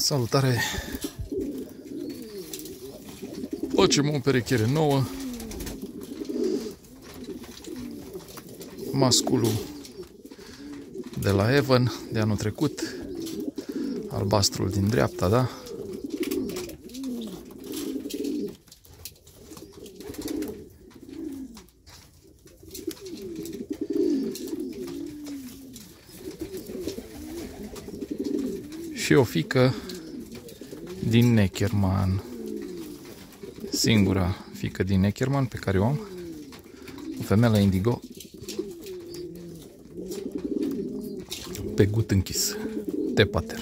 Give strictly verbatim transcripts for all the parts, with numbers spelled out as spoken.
Salutare! Facem o perechiere nouă. Masculul de la Evan de anul trecut. Albastrul din dreapta, da? Și o fică din Neckermann. Singura fică din Neckermann pe care o am. O femelă indigo. Pe gut închis. De patern.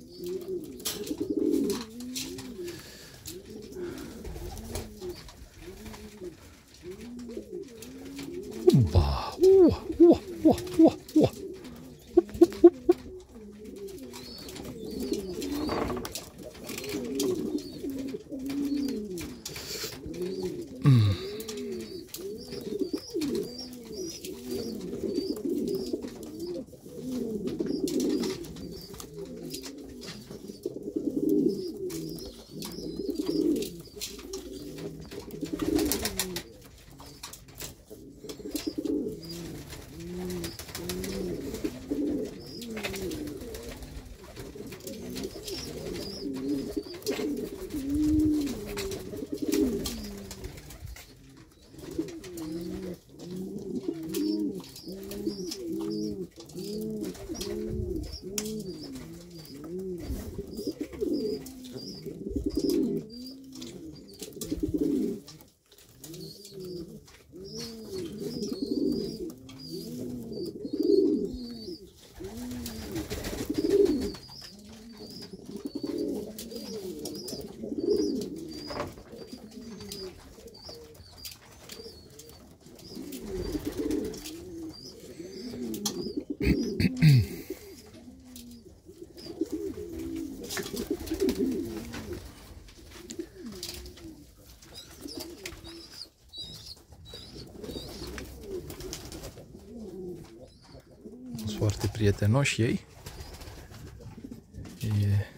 Ba, ua, ua, ua, ua, ua. Sunt foarte prietenoși ei. E...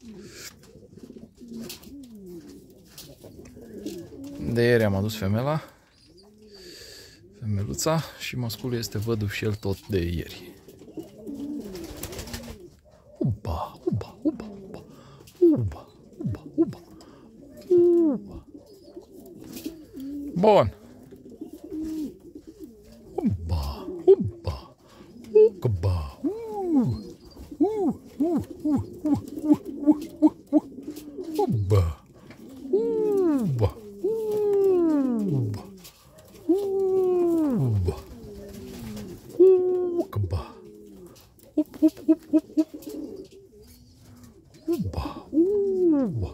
De ieri am adus femela, femeluța, și masculul este văduv și el tot de ieri. Uba, uba, uba, uba, uba, uba, uba, uba. Bun. Uba, uba, uba, uh, uh, uh, uh, uh, uh, uh, uh, uba, uba, uba, uba, uba, up, up, up, up, up. Uba, uba.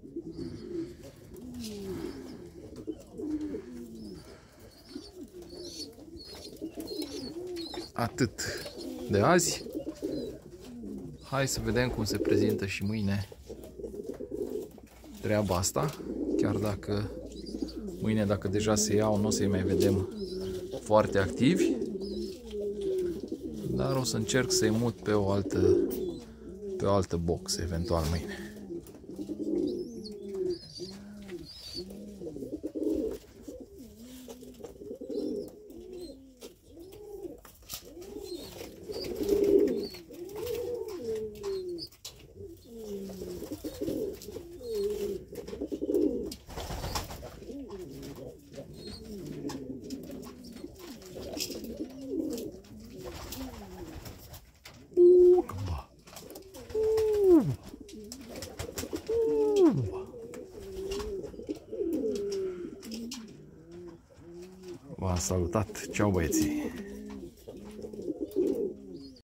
Atât de azi. Hai să vedem cum se prezintă și mâine treaba asta. Chiar dacă mâine, dacă deja se iau, nu o să-i mai vedem foarte activi. Dar o să încerc să-i mut pe o altă pe o altă box, eventual mâine. V-am salutat, ceau băieții!